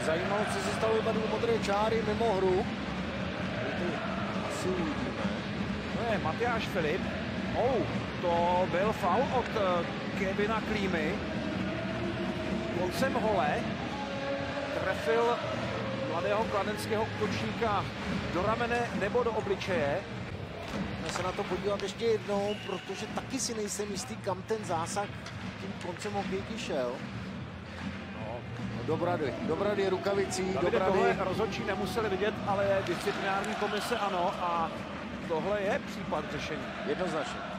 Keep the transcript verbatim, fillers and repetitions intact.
zajímalo, co se stalo tady u modré čáry mimo hru. Asi uvidíme. To je Matyáš Filip. Oh, to byl faul od uh, Kevina Klímy. Koncem hole trefil mladého kladenského útočníka do ramene nebo do obličeje. Můžeme se na to podívat ještě jednou, protože taky si nejsem jistý, kam ten zásah tím koncem hokejky šel. No, do brady, do brady rukavicí, do Davide, brady. tohle rozhodčí nemuseli vidět, ale disciplinární komise ano a tohle je případ řešení. Jednoznačně.